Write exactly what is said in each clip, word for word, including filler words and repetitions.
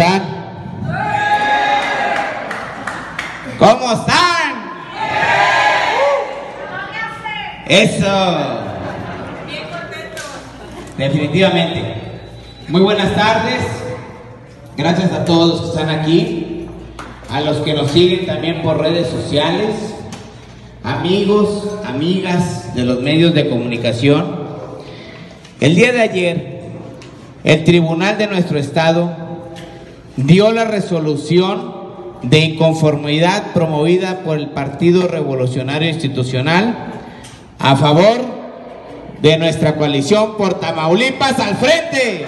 están? ¿Cómo están? Eso. Definitivamente. Muy buenas tardes. Gracias a todos los que están aquí, a los que nos siguen también por redes sociales, amigos, amigas de los medios de comunicación. El día de ayer, el tribunal de nuestro estado dio la resolución de inconformidad promovida por el Partido Revolucionario Institucional a favor de nuestra coalición por Tamaulipas al frente.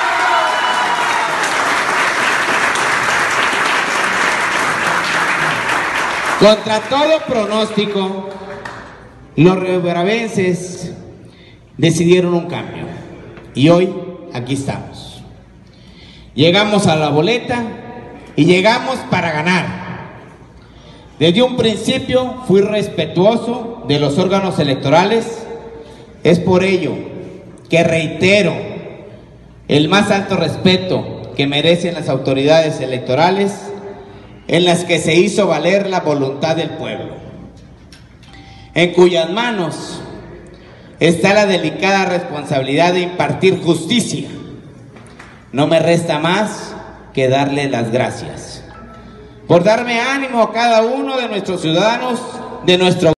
Contra todo pronóstico, los riobravenses decidieron un cambio y hoy aquí estamos. Llegamos a la boleta y llegamos para ganar. Desde un principio fui respetuoso de los órganos electorales. Es por ello que reitero el más alto respeto que merecen las autoridades electorales, en las que se hizo valer la voluntad del pueblo, en cuyas manos está la delicada responsabilidad de impartir justicia. No me resta más que darle las gracias por darme ánimo a cada uno de nuestros ciudadanos, de nuestro